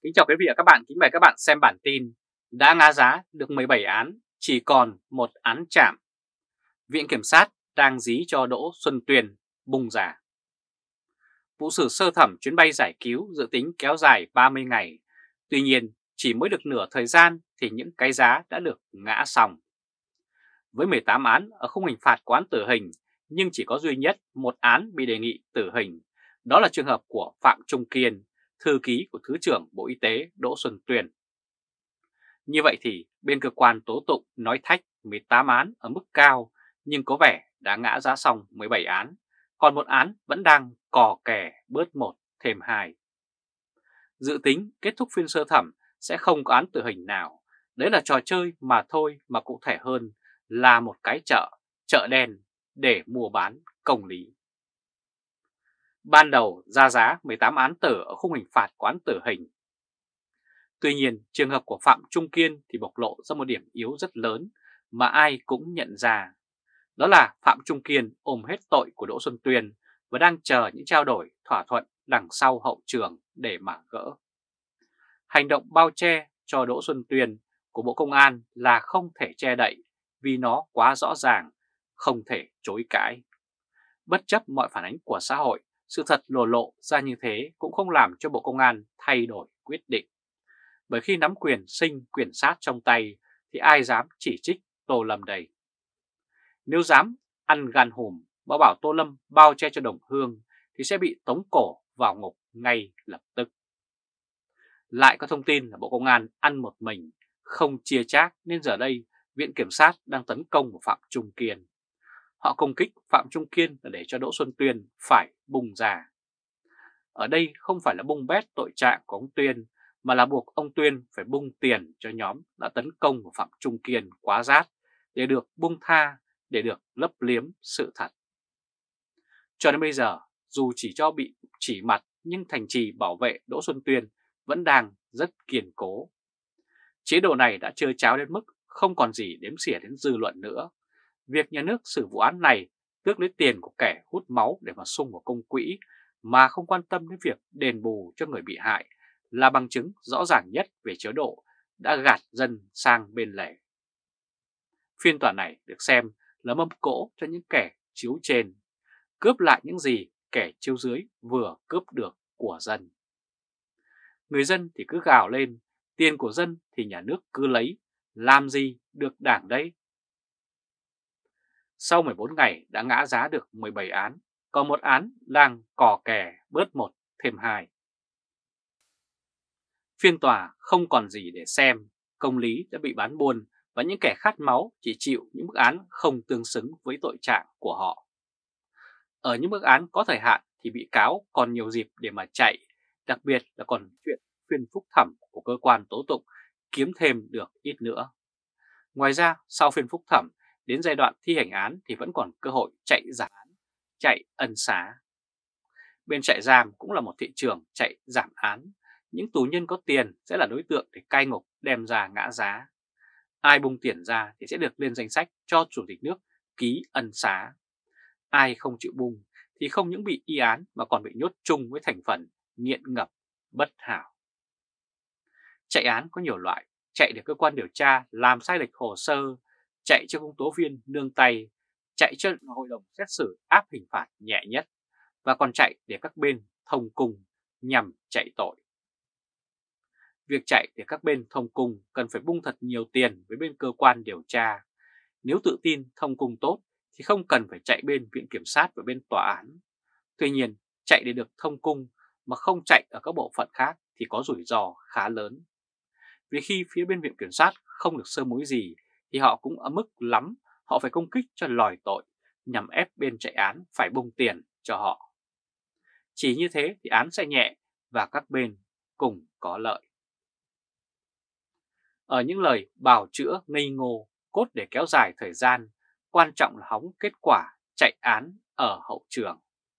Kính chào quý vị và các bạn, kính mời các bạn xem bản tin đã ngã giá được 17 án, chỉ còn một án trảm. Viện Kiểm sát đang dí cho Đỗ Xuân Tuyên bung ra. Vụ xử sơ thẩm chuyến bay giải cứu dự tính kéo dài 30 ngày. Tuy nhiên, chỉ mới được nửa thời gian thì những cái giá đã được ngã xong. Với 18 án ở khung hình phạt của án tử hình, nhưng chỉ có duy nhất một án bị đề nghị tử hình. Đó là trường hợp của Phạm Trung Kiên, thư ký của Thứ trưởng Bộ Y tế Đỗ Xuân Tuyên. Như vậy thì bên cơ quan tố tụng nói thách 18 án ở mức cao nhưng có vẻ đã ngã giá xong 17 án, còn một án vẫn đang cò kè bớt một thêm hai. Dự tính kết thúc phiên sơ thẩm sẽ không có án tử hình nào, đấy là trò chơi mà thôi, mà cụ thể hơn là một cái chợ đen để mua bán công lý. Ban đầu ra giá 18 án tử ở khung hình phạt của án tử hình. Tuy nhiên, trường hợp của Phạm Trung Kiên thì bộc lộ ra một điểm yếu rất lớn mà ai cũng nhận ra. Đó là Phạm Trung Kiên ôm hết tội của Đỗ Xuân Tuyên và đang chờ những trao đổi thỏa thuận đằng sau hậu trường để mà gỡ. Hành động bao che cho Đỗ Xuân Tuyên của Bộ Công an là không thể che đậy vì nó quá rõ ràng, không thể chối cãi. Bất chấp mọi phản ánh của xã hội, sự thật lộ ra như thế cũng không làm cho Bộ Công an thay đổi quyết định. Bởi khi nắm quyền sinh quyền sát trong tay thì ai dám chỉ trích Tô Lâm đây? Nếu dám ăn gan hùm bảo Tô Lâm bao che cho đồng hương thì sẽ bị tống cổ vào ngục ngay lập tức. Lại có thông tin là Bộ Công an ăn một mình, không chia chác, nên giờ đây Viện Kiểm sát đang tấn công vào Phạm Trung Kiên. Họ công kích Phạm Trung Kiên là để cho Đỗ Xuân Tuyên phải bung ra. Ở đây không phải là bung bét tội trạng của ông Tuyên, mà là buộc ông Tuyên phải bung tiền cho nhóm đã tấn công vào Phạm Trung Kiên quá rát để được bung tha, để được lấp liếm sự thật. Cho đến bây giờ, dù chỉ cho bị chỉ mặt nhưng thành trì bảo vệ Đỗ Xuân Tuyên vẫn đang rất kiên cố. Chế độ này đã trơ tráo đến mức không còn gì đếm xỉa đến dư luận nữa. Việc nhà nước xử vụ án này tước lấy tiền của kẻ hút máu để mà sung vào công quỹ mà không quan tâm đến việc đền bù cho người bị hại là bằng chứng rõ ràng nhất về chế độ đã gạt dân sang bên lề. Phiên tòa này được xem là mâm cỗ cho những kẻ chiếu trên, cướp lại những gì kẻ chiếu dưới vừa cướp được của dân. Người dân thì cứ gào lên, tiền của dân thì nhà nước cứ lấy, làm gì được đảng đấy. Sau 14 ngày đã ngã giá được 17 án, còn một án đang cò kè bớt một thêm hai. Phiên tòa không còn gì để xem, công lý đã bị bán buôn và những kẻ khát máu chỉ chịu những mức án không tương xứng với tội trạng của họ. Ở những mức án có thời hạn thì bị cáo còn nhiều dịp để mà chạy, đặc biệt là còn chuyện phiên phúc thẩm của cơ quan tố tụng kiếm thêm được ít nữa. Ngoài ra, sau phiên phúc thẩm, đến giai đoạn thi hành án thì vẫn còn cơ hội chạy giảm án, chạy ân xá. Bên trại giam cũng là một thị trường chạy giảm án. Những tù nhân có tiền sẽ là đối tượng để cai ngục đem ra ngã giá. Ai bung tiền ra thì sẽ được lên danh sách cho Chủ tịch nước ký ân xá. Ai không chịu bung thì không những bị y án mà còn bị nhốt chung với thành phần nghiện ngập, bất hảo. Chạy án có nhiều loại, chạy để cơ quan điều tra làm sai lệch hồ sơ, chạy cho công tố viên nương tay, chạy cho hội đồng xét xử áp hình phạt nhẹ nhất, và còn chạy để các bên thông cung nhằm chạy tội. Việc chạy để các bên thông cung cần phải bung thật nhiều tiền với bên cơ quan điều tra. Nếu tự tin thông cung tốt thì không cần phải chạy bên Viện Kiểm sát và bên tòa án. Tuy nhiên, chạy để được thông cung mà không chạy ở các bộ phận khác thì có rủi ro khá lớn. Vì khi phía bên Viện Kiểm sát không được sơ mối gì thì họ cũng ở mức lắm, họ phải công kích cho lòi tội nhằm ép bên chạy án phải bung tiền cho họ. Chỉ như thế thì án sẽ nhẹ và các bên cùng có lợi. Ở những lời bào chữa ngây ngô cốt để kéo dài thời gian, quan trọng là hóng kết quả chạy án ở hậu trường.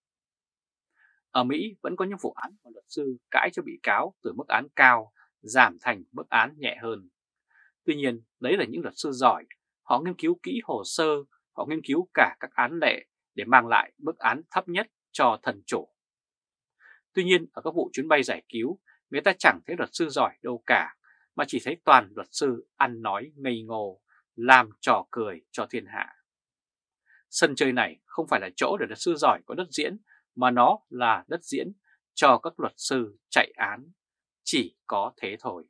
Ở Mỹ vẫn có những vụ án mà luật sư cãi cho bị cáo từ mức án cao giảm thành mức án nhẹ hơn. Tuy nhiên, đấy là những luật sư giỏi, họ nghiên cứu kỹ hồ sơ, họ nghiên cứu cả các án lệ để mang lại mức án thấp nhất cho thân chủ. Tuy nhiên, ở các vụ chuyến bay giải cứu, người ta chẳng thấy luật sư giỏi đâu cả, mà chỉ thấy toàn luật sư ăn nói ngây ngô, làm trò cười cho thiên hạ. Sân chơi này không phải là chỗ để luật sư giỏi có đất diễn, mà nó là đất diễn cho các luật sư chạy án. Chỉ có thế thôi.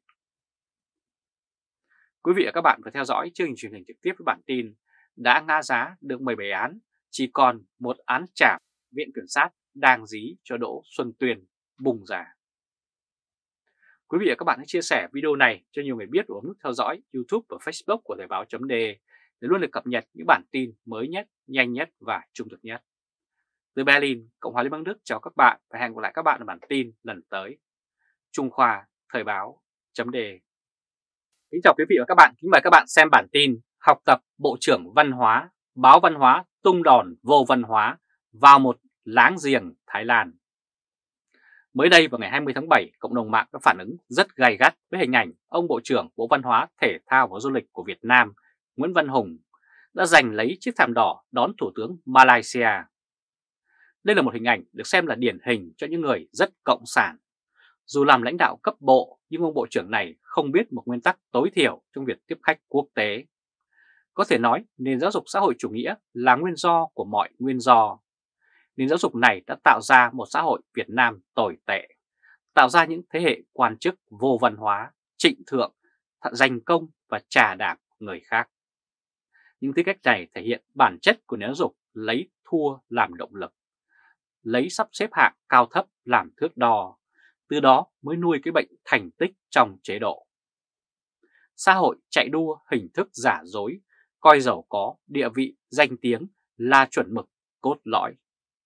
Quý vị và các bạn vừa theo dõi chương trình truyền hình trực tiếp với bản tin đã ngã giá được 17 án, chỉ còn một án trảm, Viện Kiểm sát đang dí cho Đỗ Xuân Tuyên bùng ra. Quý vị và các bạn hãy chia sẻ video này cho nhiều người biết và bấm nút theo dõi YouTube và Facebook của Thời báo.de để luôn được cập nhật những bản tin mới nhất, nhanh nhất và trung thực nhất. Từ Berlin, Cộng hòa Liên bang Đức chào các bạn và hẹn gặp lại các bạn ở bản tin lần tới. Trung Khoa, Thời báo.de. Kính chào quý vị và các bạn, kính mời các bạn xem bản tin học tập Bộ trưởng Văn hóa, báo Văn hóa tung đòn vô văn hóa vào một láng giềng Thái Lan. Mới đây vào ngày 20 tháng 7, cộng đồng mạng đã phản ứng rất gay gắt với hình ảnh ông Bộ trưởng Bộ Văn hóa, Thể thao và Du lịch của Việt Nam Nguyễn Văn Hùng đã giành lấy chiếc thảm đỏ đón Thủ tướng Malaysia. Đây là một hình ảnh được xem là điển hình cho những người rất cộng sản. Dù làm lãnh đạo cấp bộ, nhưng ông Bộ trưởng này không biết một nguyên tắc tối thiểu trong việc tiếp khách quốc tế. Có thể nói, nền giáo dục xã hội chủ nghĩa là nguyên do của mọi nguyên do. Nền giáo dục này đã tạo ra một xã hội Việt Nam tồi tệ, tạo ra những thế hệ quan chức vô văn hóa, trịnh thượng, giành công và trà đạp người khác. Những tư cách này thể hiện bản chất của nền giáo dục lấy thua làm động lực, lấy sắp xếp hạng cao thấp làm thước đo, từ đó mới nuôi cái bệnh thành tích trong chế độ. Xã hội chạy đua hình thức giả dối, coi giàu có, địa vị, danh tiếng là chuẩn mực cốt lõi.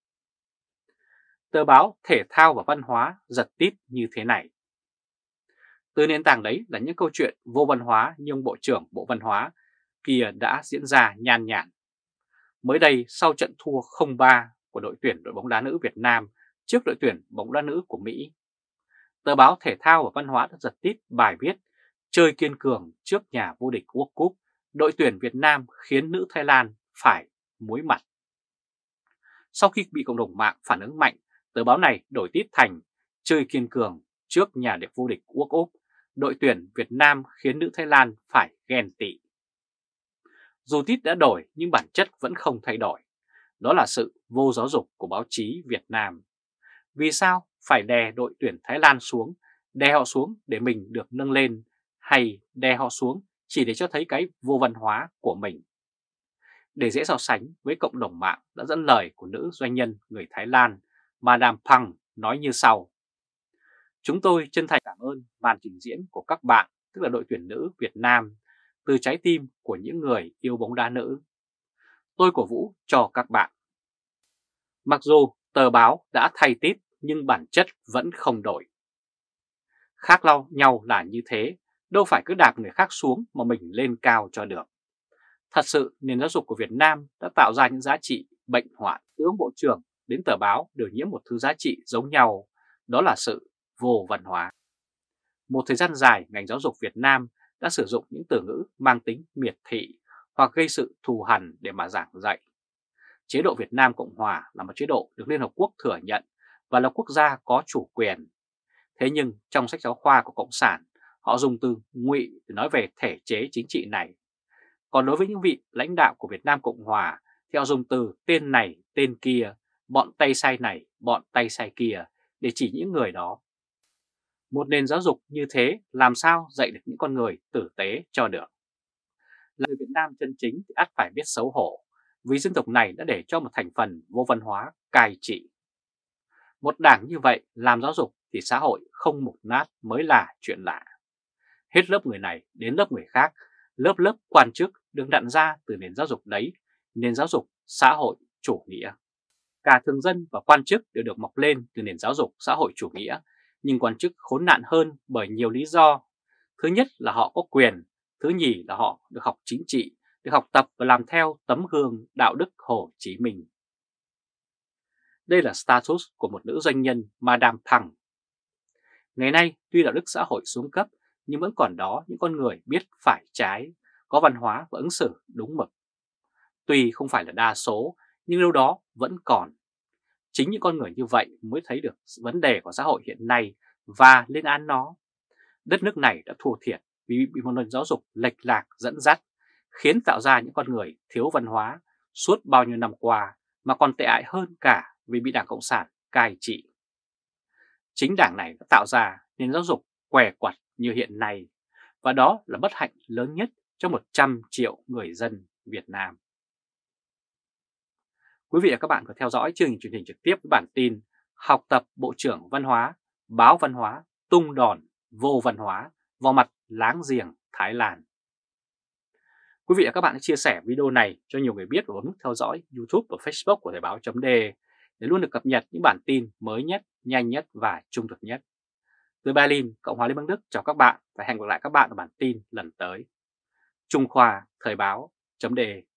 Tờ báo Thể thao và Văn hóa giật tít như thế này. Từ nền tảng đấy là những câu chuyện vô văn hóa như ông Bộ trưởng Bộ Văn hóa kia đã diễn ra nhan nhản. Mới đây sau trận thua 0-3 của đội bóng đá nữ Việt Nam trước đội tuyển bóng đá nữ của Mỹ, tờ báo Thể thao và Văn hóa đã giật tít bài viết chơi kiên cường trước nhà vô địch World Cup, đội tuyển Việt Nam khiến nữ Thái Lan phải muối mặt. Sau khi bị cộng đồng mạng phản ứng mạnh, tờ báo này đổi tít thành chơi kiên cường trước nhà vô địch World Cup, đội tuyển Việt Nam khiến nữ Thái Lan phải ghen tị. Dù tít đã đổi nhưng bản chất vẫn không thay đổi. Đó là sự vô giáo dục của báo chí Việt Nam. Vì sao phải đè đội tuyển Thái Lan xuống, đè họ xuống để mình được nâng lên, hay đè họ xuống chỉ để cho thấy cái vô văn hóa của mình? Để dễ so sánh với cộng đồng mạng đã dẫn lời của nữ doanh nhân người Thái Lan Madame Phang nói như sau. Chúng tôi chân thành cảm ơn màn trình diễn của các bạn, tức là đội tuyển nữ Việt Nam, từ trái tim của những người yêu bóng đá nữ. Tôi cổ vũ cho các bạn. Mặc dù tờ báo đã thay tít nhưng bản chất vẫn không đổi. Khác nhau là như thế, đâu phải cứ đạp người khác xuống mà mình lên cao cho được. Thật sự nền giáo dục của Việt Nam đã tạo ra những giá trị bệnh hoạn. Từ ông Bộ trưởng đến tờ báo đều nhiễm một thứ giá trị giống nhau, đó là sự vô văn hóa. Một thời gian dài ngành giáo dục Việt Nam đã sử dụng những từ ngữ mang tính miệt thị hoặc gây sự thù hằn để mà giảng dạy. Chế độ Việt Nam Cộng Hòa là một chế độ được Liên Hợp Quốc thừa nhận và là quốc gia có chủ quyền. Thế nhưng trong sách giáo khoa của Cộng sản, họ dùng từ ngụy để nói về thể chế chính trị này. Còn đối với những vị lãnh đạo của Việt Nam Cộng Hòa thì họ dùng từ tên này, tên kia, bọn tay sai này, bọn tay sai kia để chỉ những người đó. Một nền giáo dục như thế làm sao dạy được những con người tử tế cho được? Là người Việt Nam chân chính thì ắt phải biết xấu hổ, vì dân tộc này đã để cho một thành phần vô văn hóa cai trị. Một đảng như vậy làm giáo dục thì xã hội không mục nát mới là chuyện lạ. Hết lớp người này đến lớp người khác, lớp quan chức được đặt ra từ nền giáo dục đấy, nền giáo dục xã hội chủ nghĩa. Cả thường dân và quan chức đều được mọc lên từ nền giáo dục xã hội chủ nghĩa, nhưng quan chức khốn nạn hơn bởi nhiều lý do. Thứ nhất là họ có quyền, thứ nhì là họ được học chính trị, được học tập và làm theo tấm gương đạo đức Hồ Chí Minh. Đây là status của một nữ doanh nhân Madame Phang. Ngày nay tuy đạo đức xã hội xuống cấp nhưng vẫn còn đó những con người biết phải trái, có văn hóa và ứng xử đúng mực. Tuy không phải là đa số nhưng đâu đó vẫn còn. Chính những con người như vậy mới thấy được vấn đề của xã hội hiện nay và lên án nó. Đất nước này đã thua thiệt vì bị một nền giáo dục lệch lạc dẫn dắt, khiến tạo ra những con người thiếu văn hóa suốt bao nhiêu năm qua, mà còn tệ hại hơn cả vì bị Đảng Cộng sản cai trị. Chính đảng này đã tạo ra nền giáo dục què quặt như hiện nay, và đó là bất hạnh lớn nhất cho 100 triệu người dân Việt Nam. Quý vị và các bạn có theo dõi chương trình truyền hình trực tiếp với bản tin Học tập Bộ trưởng Văn hóa, báo văn hóa tung đòn vô văn hóa vào mặt láng giềng Thái Lan. Quý vị và các bạn hãy chia sẻ video này cho nhiều người biết và bấm nút theo dõi YouTube và Facebook của Thời báo.de để luôn được cập nhật những bản tin mới nhất, nhanh nhất và trung thực nhất. Từ Berlin, Cộng hòa Liên bang Đức chào các bạn và hẹn gặp lại các bạn ở bản tin lần tới. Trung Khoa Thời báo.de